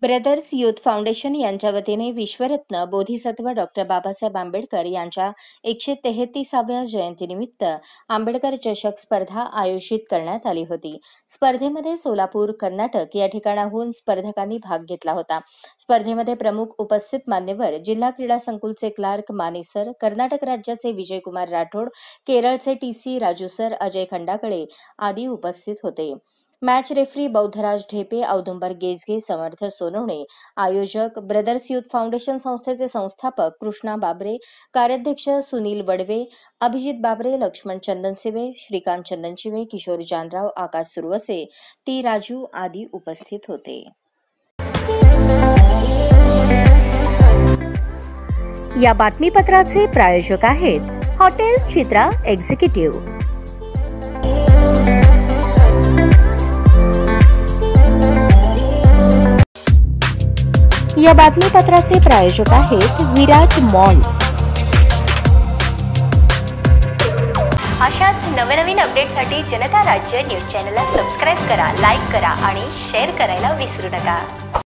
Brothers youth foundation यांच्या वतीने विश्वरत्न बोधिसत्व डॉक्टर बाबासाहेब आंबेडकर यांच्या 133व्या जयंतीनिमित्त आंबेडकर चषक स्पर्धा आयोजित करण्यात आली होती। स्पर्धेमध्ये सोलापूर, कर्नाटक या ठिकाणाहून स्पर्धकांनी भाग घेतला होता। स्पर्धेमध्ये प्रमुख उपस्थित मान्यवर जिल्हा क्रीडा संकुलचे क्लार्क माने सर, कर्नाटक राज्याचे विजयकुमार राठोड, केरळचे TC राजू सर, अजय खंडाकडे आदी उपस्थित होते। मॅच रेफरी बौद्धराज ढेपे, औदुंबर गेजगे, समर्थ सोनवणे, आयोजक ब्रदर्स यूथ फाउंडेशन संस्थेचे संस्थापक कृष्णा बाबरे, कार्याध्यक्ष सुनील वडवे, अभिजित बाबरे, लक्ष्मण चंदनशिवे, श्रीकांत चंदनशिवे, किशोर जानराव, आकाश सुरवसे, टी राजू आदी उपस्थित होते। या बातमीपत्राचे प्रायोजक आहेत हॉटेल चित्रा एक्झिक्युटिव्ह। या बातमीपत्राचे प्रायोजक आहेत विराज मॉल। अशाच नवनवीन अपडेटसाठी जनता राज्य न्यूज चॅनलला सबस्क्राइब करा, लाईक करा आणि शेअर करायला विसरू नका।